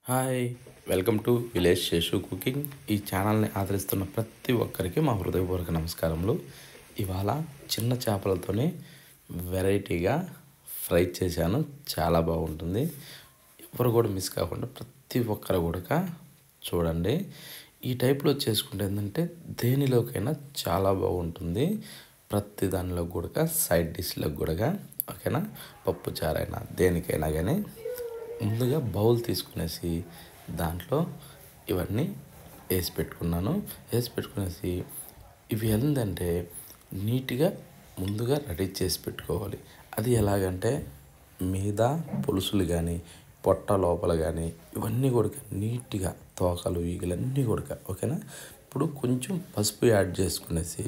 Hi welcome to village Seshu cooking. ఈ ఛానల్ని ఆదరిస్తున్న ప్రతి ఒక్కరికి మా హృదయపూర్వక నమస్కారములు. ఇవాళ చిన్న చేపలతోనే వెరైటీగా ఫ్రై చేశాను. చాలా బాగుంటుంది. ఎవరు కూడా మిస్ కాకుండా ప్రతి ఒక్కరు కూడా చూడండి. ఈ టైప్లో చేసుకుంటే ఏంటంటే దేనిలోకైనా చాలా బాగుంటుంది. ప్రతి దానిలో కూడా సైడ్ డిష్లో కూడా ఓకేనా, పప్పు చారైనా దేనికైనా కానీ ముందుగా బౌల్ తీసుకునేసి దాంట్లో ఇవన్నీ వేసి పెట్టుకునేసి ఇవి ఏంటంటే నీట్గా ముందుగా రెడీ చేసి పెట్టుకోవాలి. అది ఎలాగంటే మీద పులుసులు కానీ పొట్ట లోపల కానీ ఇవన్నీ కూడా నీట్గా తోకలు ఈగలన్నీ కూడా ఓకేనా. ఇప్పుడు కొంచెం పసుపు యాడ్ చేసుకునేసి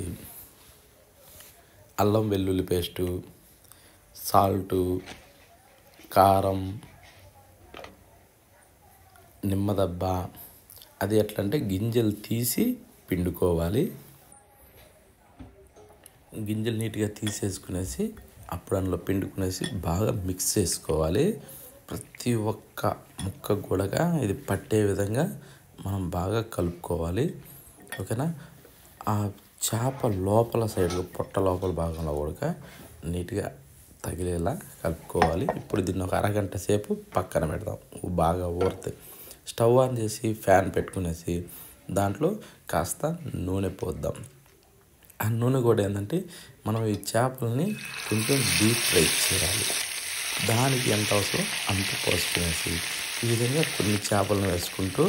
అల్లం వెల్లుల్లి పేస్టు, సాల్టు, కారం, నిమ్మదబ్బ, అది ఎట్లా అంటే గింజలు తీసి పిండుకోవాలి. గింజలు నీట్గా తీసేసుకునేసి అప్పుడు అందులో పిండుకునేసి బాగా మిక్స్ చేసుకోవాలి. ప్రతి ఒక్క ముక్క కూడా ఇది పట్టే విధంగా మనం బాగా కలుపుకోవాలి ఓకేనా. ఆ చేప లోపల సైడ్ పొట్ట లోపల భాగంలో కూడా నీట్గా తగిలేలా కలుపుకోవాలి. ఇప్పుడు దీన్ని ఒక అరగంట సేపు పక్కన పెడదాం బాగా ఊరితే. స్టవ్ ఆన్ చేసి ఫ్యాన్ పెట్టుకునేసి దాంట్లో కాస్త నూనె పోద్దాం. ఆ నూనె కూడా ఏంటంటే మనం ఈ చేపలని కొంచెం డీప్ ఫ్రై చేయాలి. దానికి ఎంత అవసరం అంత పోసుకునేసి ఈ విధంగా కొన్ని చేపలను వేసుకుంటూ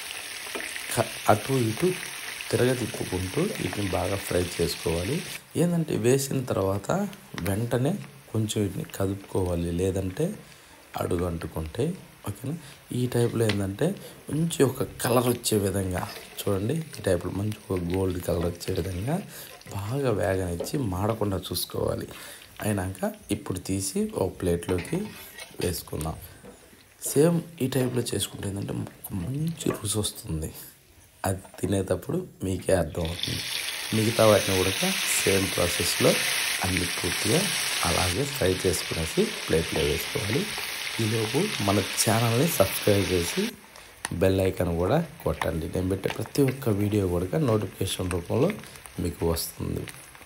అటు ఇటు తిప్పుకుంటూ వీటిని బాగా ఫ్రై చేసుకోవాలి. ఏంటంటే వేసిన తర్వాత వెంటనే కొంచెం వీటిని కదుపుకోవాలి, లేదంటే అడుగు అంటుకుంటే ఓకేనా. ఈ టైప్లో ఏంటంటే మంచి ఒక కలర్ వచ్చే విధంగా చూడండి. ఈ టైప్లో మంచి ఒక గోల్డ్ కలర్ వచ్చే విధంగా బాగా వేగనిచ్చి మాడకుండా చూసుకోవాలి. అయినాక ఇప్పుడు తీసి ఒక ప్లేట్లోకి వేసుకుందాం. సేమ్ ఈ టైప్లో చేసుకుంటే ఏంటంటే మంచి రుచి వస్తుంది. అది తినేటప్పుడు మీకే అర్థమవుతుంది. మిగతా వాటిని కూడా సేమ్ ప్రాసెస్లో అన్ని పూర్తిగా అలాగే ఫ్రై చేసుకునేసి ప్లేట్లో వేసుకోవాలి. ఈలోపు మన ఛానల్ని సబ్స్క్రైబ్ చేసి బెల్ ఐకాన్ కూడా కొట్టండి. నేను పెట్టే ప్రతి ఒక్క వీడియో కూడా నోటిఫికేషన్ రూపంలో మీకు వస్తుంది.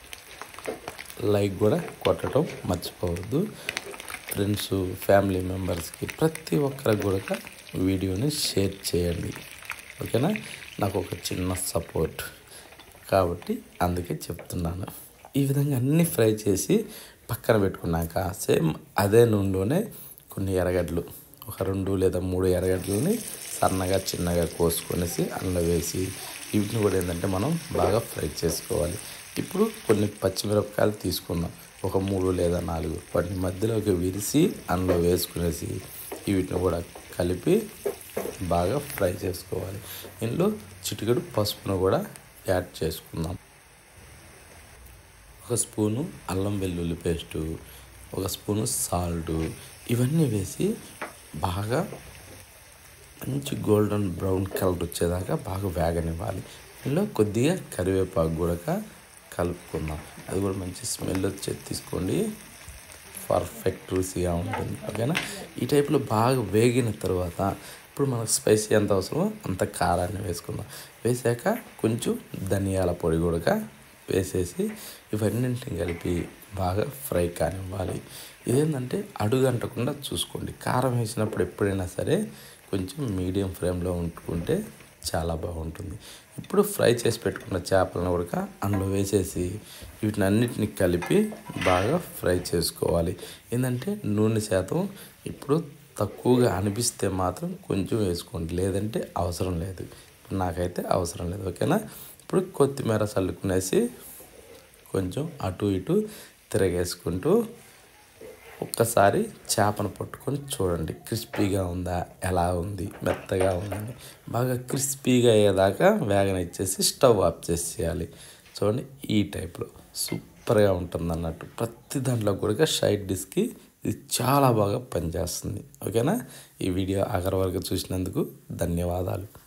లైక్ కూడా కొట్టడం మర్చిపోవద్దు. ఫ్రెండ్స్, ఫ్యామిలీ మెంబర్స్కి ప్రతి ఒక్కరికి కూడా వీడియోని షేర్ చేయండి ఓకేనా. నాకు ఒక చిన్న సపోర్ట్ కాబట్టి అందుకే చెప్తున్నాను. ఈ విధంగా అన్నీ ఫ్రై చేసి పక్కన పెట్టుకున్నాక సేమ్ అదే నూనెలోనే కొన్ని ఎర్రగడ్డలు, ఒక 2 లేదా 3 ఎర్రగడ్డలని సన్నగా చిన్నగా కోసుకొనేసి అందులో వేసి వీటిని కూడా ఏంటంటే మనం బాగా ఫ్రై చేసుకోవాలి. ఇప్పుడు కొన్ని పచ్చిమిరపకాయలు తీసుకుందాం, ఒక 3 లేదా 4 వాటిని మధ్యలోకి విరిసి అందులో వేసుకునేసి వీటిని కూడా కలిపి బాగా ఫ్రై చేసుకోవాలి. ఇందులో చిటికెడు పసుపును కూడా యాడ్ చేసుకుందాం. ఒక స్పూను అల్లం వెల్లుల్లి పేస్టు, ఒక స్పూను సాల్టు, ఇవన్నీ వేసి బాగా మంచి గోల్డెన్ బ్రౌన్ కలర్ వచ్చేదాకా బాగా వేగనివ్వాలి. ఇందులో కొద్దిగా కరివేపాకు కూడా కలుపుకుందాం. అది కూడా మంచి స్మెల్ వచ్చేది తీసుకోండి, పర్ఫెక్ట్ రుచిగా ఉంటుంది ఓకేనా. ఈ టైప్లో బాగా వేగిన తర్వాత ఇప్పుడు మనకు స్పైసీ ఎంత అవసరమో అంత కారాన్ని వేసుకుందాం. వేసాక కొంచెం ధనియాల పొడి కూడా వేసేసి ఇవన్నింటిని కలిపి బాగా ఫ్రై కానివ్వాలి. ఇదేంటంటే అడుగంటకుండా చూసుకోండి. కారం వేసినప్పుడు ఎప్పుడైనా సరే కొంచెం మీడియం ఫ్లేమ్లో ఉంటుకుంటే చాలా బాగుంటుంది. ఇప్పుడు ఫ్రై చేసి పెట్టుకున్న చేపలను కూడా అందులో వేసేసి వీటిని అన్నిటిని కలిపి బాగా ఫ్రై చేసుకోవాలి. ఏంటంటే నూనె శాతం ఇప్పుడు తక్కువగా అనిపిస్తే మాత్రం కొంచెం వేసుకోండి, లేదంటే అవసరం లేదు. ఇప్పుడు నాకైతే అవసరం లేదు ఓకేనా. ఇప్పుడు కొత్తిమీర చల్లుకునేసి కొంచెం అటు ఇటు తిరగేసుకుంటూ ఒక్కసారి చేపను పట్టుకొని చూడండి, క్రిస్పీగా ఉందా, ఎలా ఉంది, మెత్తగా ఉందని బాగా క్రిస్పీగా అయ్యేదాకా వేగనిచ్చేసి స్టవ్ ఆఫ్ చేసేయాలి. చూడండి ఈ టైప్లో సూపర్గా ఉంటుంది అన్నట్టు. ప్రతి దాంట్లో కూడా సైడ్ డిష్కి ఇది చాలా బాగా పనిచేస్తుంది ఓకేనా. ఈ వీడియో ఆఖరి వరకు చూసినందుకు ధన్యవాదాలు.